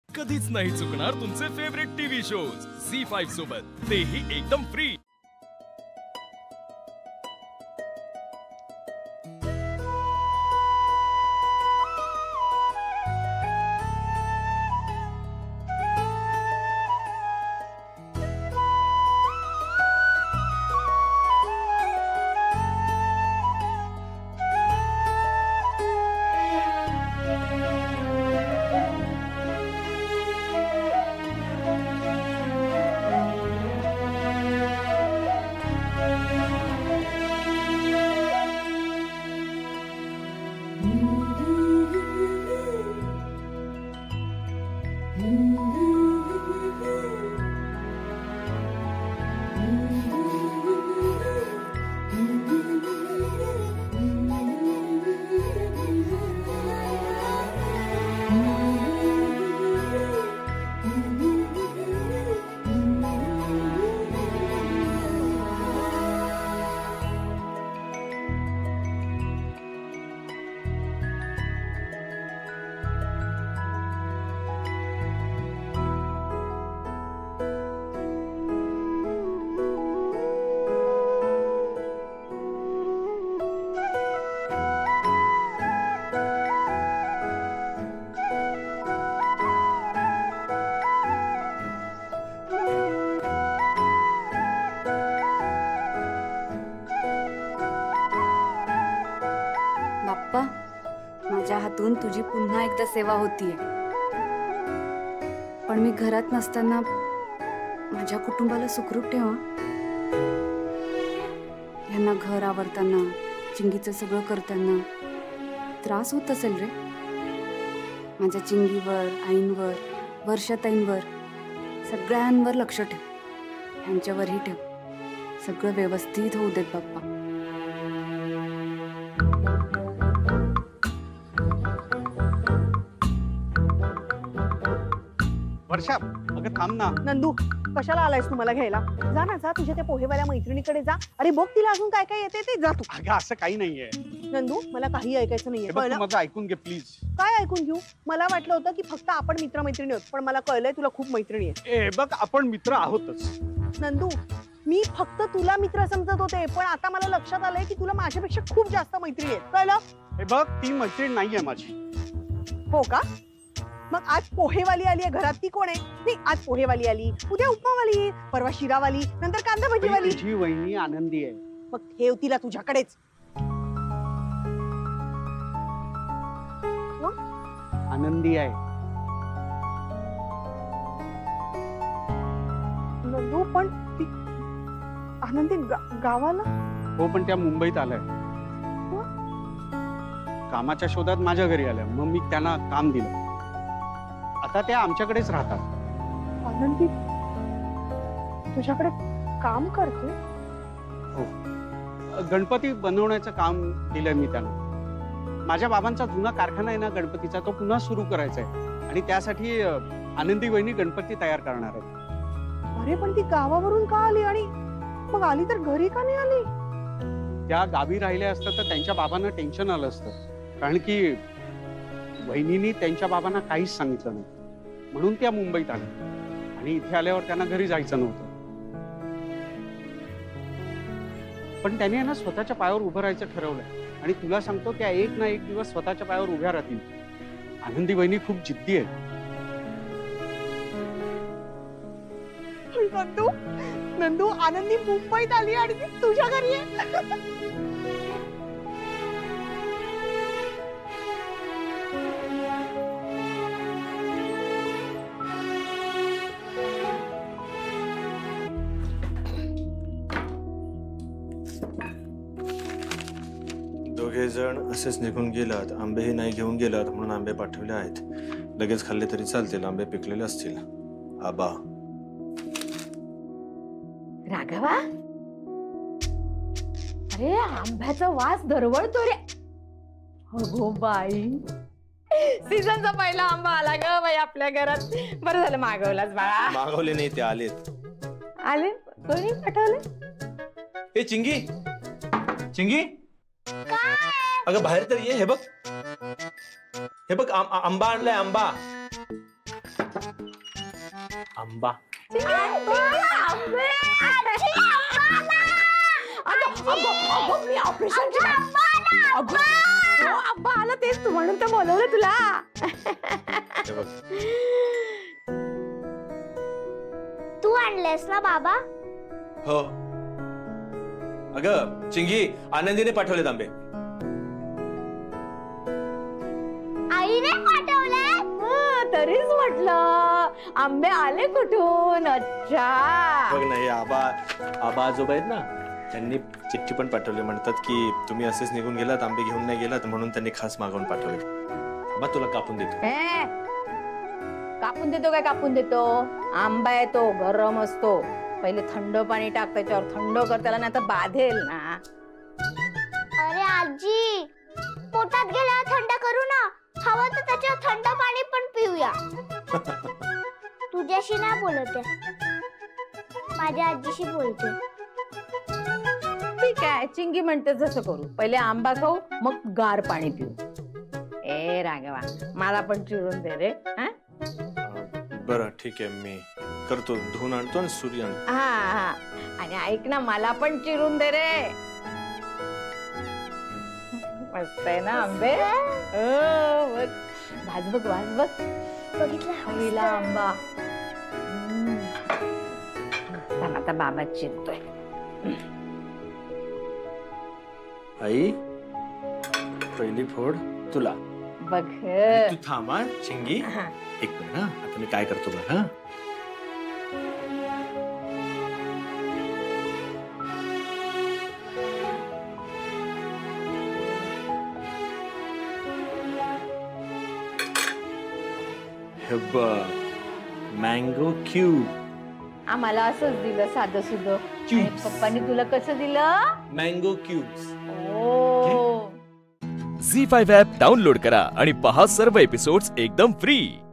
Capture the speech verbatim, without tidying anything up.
कधीच नाही चुकणार तुमचे favourite TV shows Zee five सोबत, तेही एकदम फ्री। बाप्पा, माझ्या हातून तुझी पुन्हा एकदा सेवा होतीये, पण मी घरात नसताना माझ्या कुटुंबाला सुखरूप ठेवा। यांना घर आवरताना, चिंगीचं सगळं करताना त्रास होत असेल रे। माझ्या चिंगीवर, आईंवर, वर्षाताईंवर, सगळ्यांवर लक्ष ठेव, ह्यांच्यावरही ठेव। सगळं व्यवस्थित होऊ देत बाप्पा। वर्षा, अगं थांब ना। नंदू, कशाला आलायस तू मला घ्यायला? जा ना, जा तुझ्या त्या पोहेवाल्या मैत्रिणीकडे जा। अरे बघ तिला अजून काय काय येते ते, जा तू। अगं असं काही नाहीये नंदू, मला काही ऐकायचं नाहीये। बघ, तू माझं ऐकून घे प्लीज। काय ऐकून घेऊ? मला वाटलं होतं की फक्त आपण मित्र मैत्रिणी आहोत, पण मला कळलंय तुला खूप मैत्रिणी आहेत। ए बघ, आपण मित्र आहोतच। नंदू, मी फक्त तुला मित्र समजत होते, पण आता मला लक्षात आलंय की तुला माझ्यापेक्षा खूप जास्त मैत्रिणी आहेत। कळलं? हे बघ, ती मैत्रीण नाहीये माझी। हो का? मग आज पोहेवाली आली आहे घरात, ती कोण आहे? नाही, आज पोहेवाली आली, उद्या उपमावाली, परवा शिरावाली, नंतर कांदा भजीवाली। तुझी वहिनी आनंदी आहे। मग ठेव तिला तुझ्याकडेच। आनंदी आहे। नंदू, पण ती आनंदी गा, गावाला? हो, पण त्या मुंबईत आल्या, कामाच्या शोधात माझ्या घरी आल्या, मग मी त्यांना काम दिलं। आता त्या आमच्याकडेच राहतात। आनंदी तुझ्याकडे काम करते? हो, गणपती बनवण्याचं काम दिलंय मी त्यांना। माझ्या बाबांचा जुना कारखाना आहे ना गणपतीचा, तो पुन्हा सुरू करायचा आहे, आणि त्यासाठी आनंदी वहिनी गणपती तयार करणार आहेत। अरे पण ती गावावरून का आली, आणि मग आली तर घरी का नाही आली? त्या गावी राहिल्या असतात तर त्यांच्या बाबांना टेन्शन आलं असतं, कारण की वहिनींनी त्यांच्या बाबांना काहीच सांगितलं नाही, म्हणून त्या मुंबईत आल्या, आणि इथे आल्यावर त्यांना घरी जायचं नव्हतं। पण त्याने ना स्वतःच्या पायावर उभं राहायचं ठरवलंय, आणि तुला सांगतो त्या एक ना एक दिवस स्वतःच्या पायावर उभ्या राहतील। आनंदी वहिनी खूप जिद्दी आहे। नंदू, नंदू, आनंदी मुंबईत आली आणि ती तुझ्या घरी आहे। दोघे जण असेच निघून गेलात, आंबेही नाही घेऊन गेलात म्हणून आंबे पाठवले आहेत। लगेच खाल्ले तरी चालतील, आंबे पिकलेले असतील। आबा। राघवा, अरे आंब्याचा वास दरवळतो रे। अगो बाई, सीझनचा पहिला आंबा आला ग बाई आपल्या घरात। बरं झालं मागवलाच बाळा। मागवले नाही, ते आलेत। आले? कोणी पाठवले? ए चिंगी, चिंगी, अगं बाहेर तर ये। हे बघ, हे बघ, आंबा आणलाय, आंबा। आंबा. मी ऑपरेशन आंबा आला तेच तू म्हणून तर बोलवलं तुला. हे बघ. तू आणलेस ना बाबा? हो. अगं चिंगी, आनंदीने पाठवलेत आंबे. आईने पाठवले? तरीच म्हटलं आंबे आले कुठून. अच्छा. बघ नाही, आबा आबा आजोबा आहेत ना, त्यांनी चिठ्ठी पण पाठवली. म्हणतात की तुम्ही असेच निघून गेलात, आंबे घेऊन नाही गेलात, म्हणून त्यांनी खास मागवून पाठवले. आबा तुला कापून देतो. ए, कापून देतो काय कापून देतो. आंबा आहे तो गरम असतो. पहिले थंड पाणी टाक त्याच्यावर, थंड कर त्याला, नाही तर बाधेल ना. अरे आजी, पोटात गेल्यावर थंड करू ना. हवं तर त्याच्यावर थंड पाणी पण पिऊया. तुझ्याशी नाही बोलते, माझ्या आजीशी बोलते. ठीक आहे, चिंगी म्हणते जसं करू. पहिले आंबा खाऊ, मग गार पाणी पिऊ. ए राघवा, मला पण चिरून दे रे. बरं ठीक आहे, मी करतो. धुवून आणतो आणि सूर्य आणतो. हा हा, आणि ऐक ना, मला पण चिरून दे रे. मस्त आहे ना आंबे. भाज बघ, भाज बघ. बघितलं आंबा. आता बाबा चिरतोय. आई, पहिली फोड तुला. बघ. तू थांबा चिंगी, एक मिनिट. हा, आता मी काय करतो बघ. हा, हे बघ, मँगो क्यूब. आम्हाला असंच दिलं साधं सुध. पप्पानी तुला कसं दिलं. Mango cubes. ओ. झी फाईव्ह ॲप डाउनलोड करा आणि पहा सर्व एपिसोड्स एकदम फ्री.